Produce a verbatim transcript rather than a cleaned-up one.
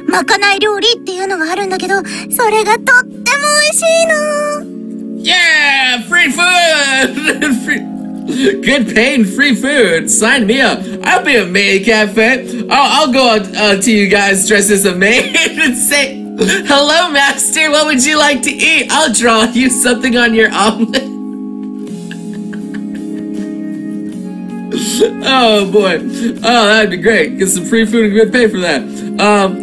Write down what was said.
まかない料理っていうのがあるんだけど、それがとっても美味しいの。 Yeah, free food! free, good paying free food. Sign me up. I'll be a maid cafe. I'll, I'll go out uh, to you guys dressed as a maid and say, hello, master. What would you like to eat? I'll draw you something on your omelet. Oh boy. Oh, that'd be great. Get some free food and good pay for that. Um,